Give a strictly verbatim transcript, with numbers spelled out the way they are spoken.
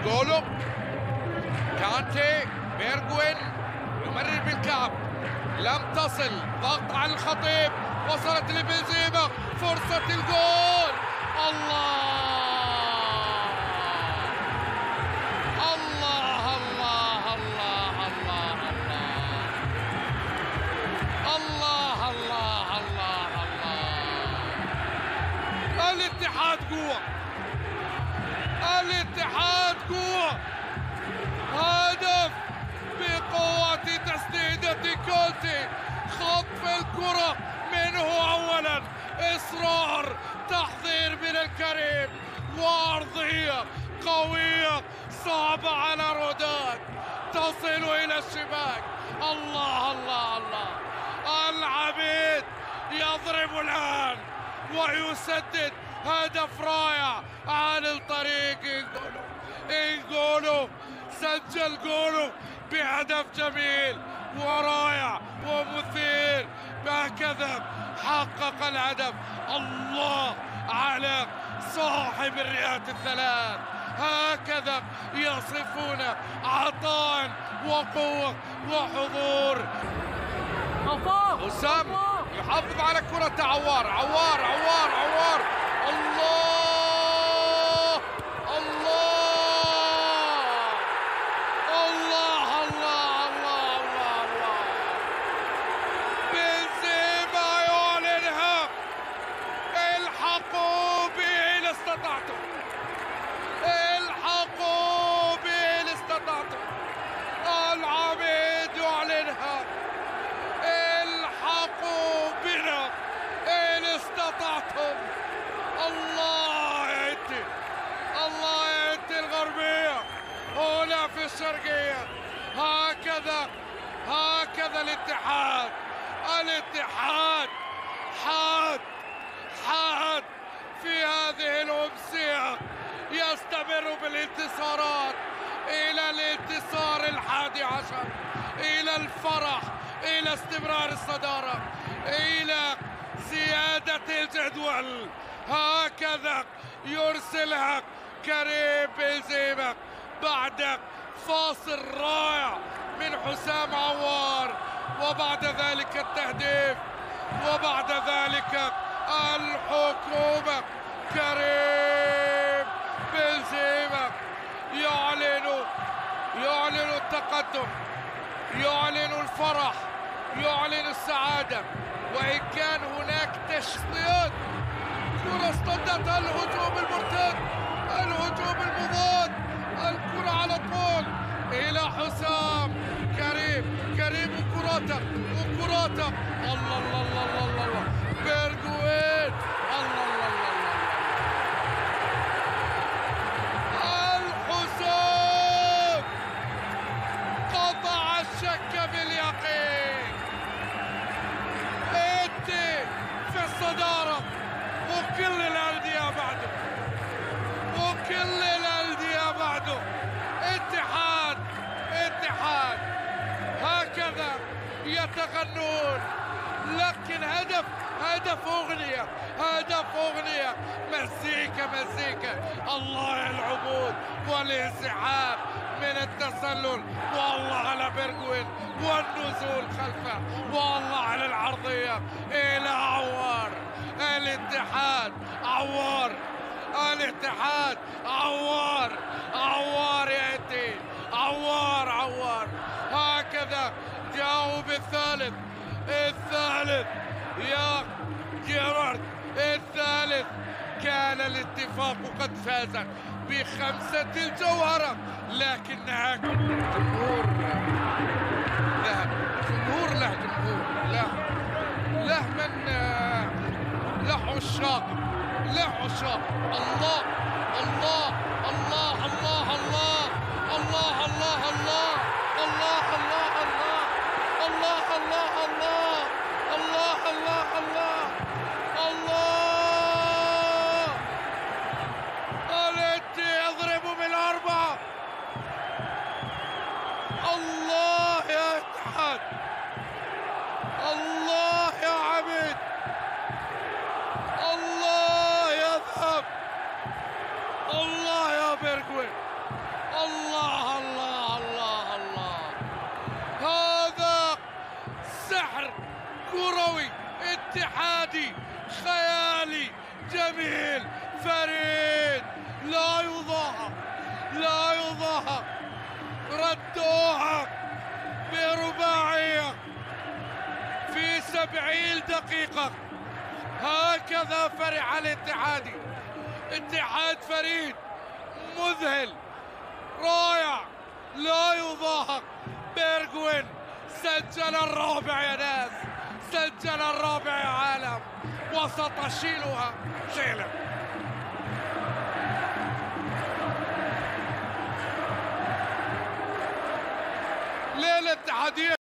جولو، كانتي، بيرغوين يمرر بالكعب، لم تصل، ضغط على الخطيب، وصلت لبنزيما، فرصة الجول. الله الله الله الله الله الله الله الله الله. الاتحاد قوة، الاتحاد قوة. هدف بقوة تسديدة كونتي، خطف الكرة منه أولا، إصرار، تحضير من الكريم، وأرضية قوية صعبة على رودان تصل إلى الشباك. الله الله الله. العبيد يضرب الآن ويسدد هدف رائع عن الطريق. إنجولو إنجولو سجل جولو بهدف جميل ورائع ومثير، هكذا حقق الهدف. الله على صاحب الرئات الثلاث، هكذا يصفون عطاء وقوة وحضور. وسام يحافظ على كرة عوار، عوار عوار عوار. الله الله الله الله الله الله الله. بنزيما يعلنها، الحقوا به إن استطعتم، الحقوا به إن استطعتم. العبيد يعلنها، الحقوا بنا إن استطعتم. الله يعدي، الله يعدي الغربية هنا في الشرقية. هكذا هكذا الاتحاد، الاتحاد حاد حاد في هذه الأمسية، يستمر بالانتصارات إلى الانتصار الحادي عشر، إلى الفرح، إلى استمرار الصدارة، إلى زيادة الجدول. هكذا يرسلها كريم بنزيما بعد فاصل رائع من حسام عوار، وبعد ذلك التهديف، وبعد ذلك الحكومة. كريم بنزيما يعلن يعلن التقدم، يعلن الفرح، يعلن السعادة. وإن كان هناك تشتيت، كرة اصطدتها الهجوم المرتد، الهجوم المضاد، الكرة على طول إلى حسام. كريم كريم وكراته وكراته. الله الله الله الله الله. بيرغوين. الله الله الله الله. الحسام قطع الشك باليقين. انت في الصدارة وكل الأندية بعده، وكل الأندية بعده. اتحاد اتحاد هكذا يتغنون، لكن هدف هدف أغنية، هدف أغنية، مزيكا مزيكا. الله العبود والانسحاب من التسلل، والله على بيرغوين والنزول خلفه، والله على العرضية إلى عوار. الاتحاد عوار، الاتحاد عوار، عوار يأتي، عوار عوار. هكذا جاءوا بالثالث، الثالث يا جيرارد، الثالث. كان الاتفاق قد فاز بخمسة الجوهرة، لكنها جمهور ذهب، جمهور له جمهور له له من له عشاق، له عشاق. الله الله الله الله الله الله الله الله الله الله الله الله الله الله الله الله الله الله. الاتي يضرب بالأربعة. الله يا اتحاد، الله يا عبيد، الله يا ذهب، الله يا بيرغوين، كروي اتحادي خيالي جميل فريد لا يضاهى لا يضاهى. ردوها برباعية في سبعين دقيقة. هكذا فرح الاتحادي. اتحاد فريد مذهل رائع لا يضاهى. بيرغوين سجل الرابع يا ناس، سجل الرابع يا عالم. وسط شيلها شيله. ليه الاتحادية